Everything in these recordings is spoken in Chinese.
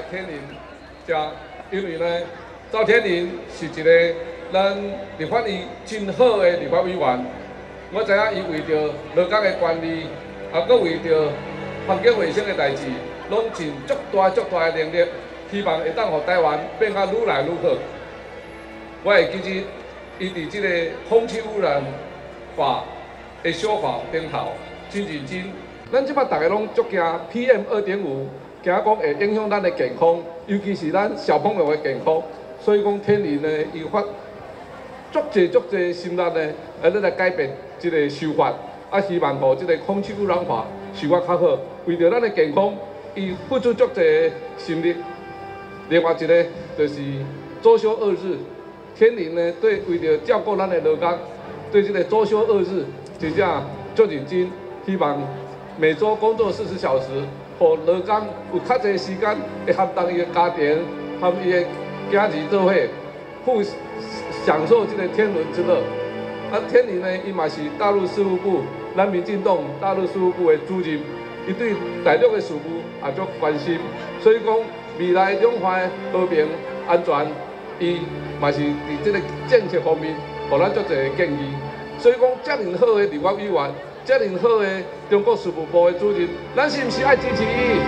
天麟遮，因为呢，赵天麟是一个咱立法院真好的立法委员。我知影伊为着劳工的权利，搁为着环境卫生的代志，拢尽足大的能力，希望会当互台湾变甲愈来愈好。我会记日，伊伫即个空气污染法的修法顶头，真认真。咱即摆大家拢足惊 PM2.5，惊讲会影响咱的健康，尤其是咱小朋友的健康。所以讲天然呢，伊发足侪心力呢，来改变即个修法，希望互即个空气污染法修法较好。为着咱的健康，伊付出足侪心力。另外一个就是周休2日，天然呢对为着照顾咱的劳工，对即个周休2日真正足认真，希望每周工作40小时，互劳工有较侪时间会合当伊的家庭，和伊的囝儿做伙，享受这个天伦之乐。天麟呢，伊嘛是大陆事务部，咱民进党大陆事务部的主任，伊对大陆的事务也足关心，所以讲未来两岸的和平安全，伊嘛是伫这个政策方面，互咱足侪建议。所以讲，遮尔好的立法委员，遮尔好的中国事务部的主任，咱是毋是爱支持伊？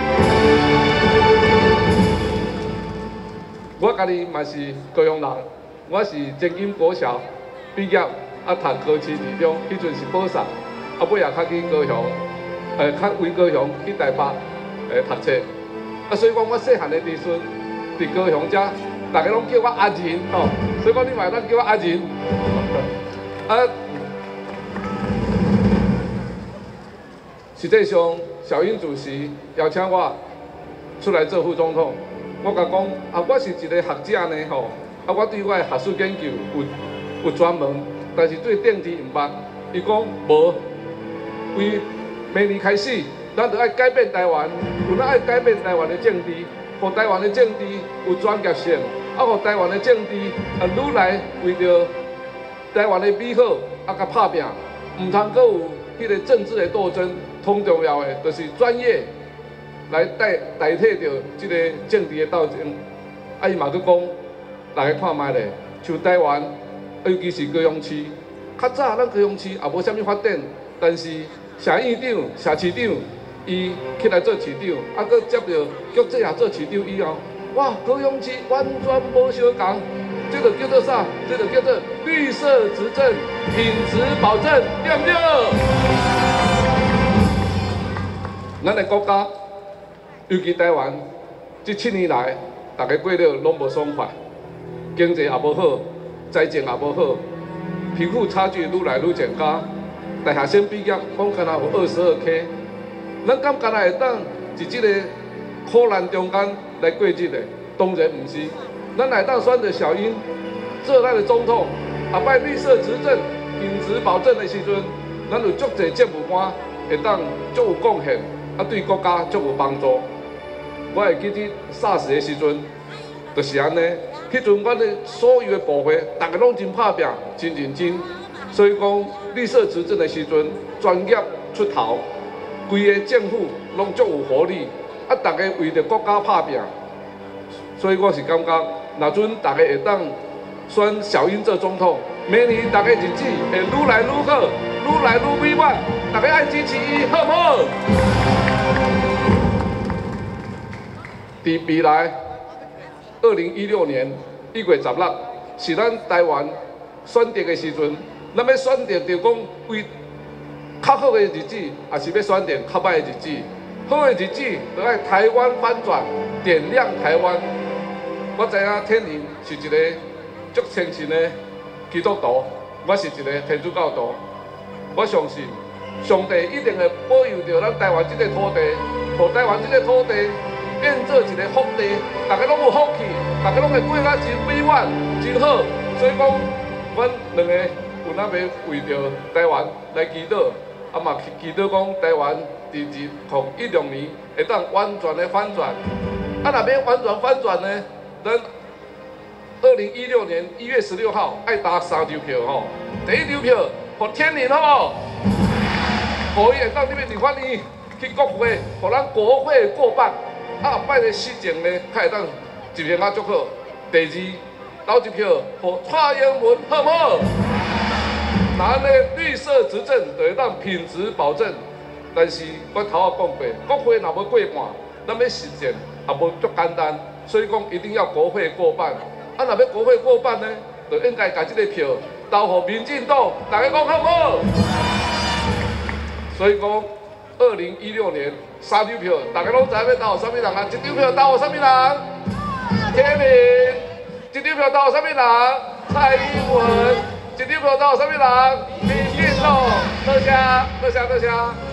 我家己嘛是高雄人，我是前金国小毕业，读高市二中，迄阵是保送，尾也较去高雄，较为高雄去台北读册。所以讲我细汉的时阵，伫高雄遮，大家拢叫我阿仁吼，所以讲你嘛当叫我阿仁。实际上，小英主席邀请我出来做副总统。我甲讲，我是一个学者呢吼，我对我的学术研究有专门，但是对政治唔捌。伊讲无，为明年开始，咱就要改变台湾，有咱爱改变台湾的政治，互台湾的政治有专业性，互台湾的政治愈来为着台湾的美好甲拍拼，唔通阁有迄个政治的斗争，通重要的就是专业。来代替着即个政治的斗争，伊嘛佫讲，大家看卖咧，像台湾，尤其是高雄市，较早咱高雄市也无啥物发展，但是社院长、社市长，伊起来做市长，佫接着局长也做市长以后，哇，高雄市完全无相共，这就叫做啥？这就叫做绿色执政、品质保证，对不对？咱的国家。尤其台湾这7年来，大家过了拢无爽快，经济也无好，财政也无好，贫富差距愈来愈增加。大学生毕业讲敢若有22K， 咱敢敢若会当伫这个苦难中间来过日子？当然毋是，咱会当选择小英做咱的总统，下摆绿色执政、品质保证的时阵，咱有足侪政务官会当足有贡献，对国家足有帮助。我会记得SARS的时阵，就是安尼。迄阵阮的所有的部会，大家拢真拍拼、真认真。所以讲绿色执政的时阵，专业出头，规个政府拢足有活力。大家为着国家拍拼，所以我是感觉，若阵大家会当选小英做总统，明年大家日子会愈来愈好，愈来愈美满。大家爱支持伊，好不好？伫未来2016年1月16日，是咱台湾选择的时阵，咱要选择着讲为较好的日子，也是要选择较歹的日子。好的日子，就爱台湾翻转，点亮台湾。我知影天麟是一个足虔诚的基督徒，我是一个天主教徒。我相信上帝一定会保佑着咱台湾这个土地，互台湾这个土地。变做一个福地，大家拢有福气，大家拢会过甲真美满、真好。所以讲，阮两个有那要为着台湾来祈祷，嘛祈祷讲台湾伫2016年会当完全的反转。若要完全反转呢，咱2016年1月16号爱打3张票吼，第一张票互天麟好不好？互伊会当入面立法院去国会，互咱国会过半。 摆个事情呢，较会当执行啊足好。第二，投一票互蔡英文好唔好？那呢绿色执政就会当品质保证。但是我头下讲过，国会若要过半，咱要实践也无足简单，所以讲一定要国会过半。啊，若要国会过半呢，就应该把这个票投互民进党，大家讲好唔好？所以讲，2016年3张票，大家拢知要投互啥物人啊？一张票投互啥物人？天明。一张票投互啥物人？蔡英文。一张票投互啥物人？民进党。多谢，多谢，多谢。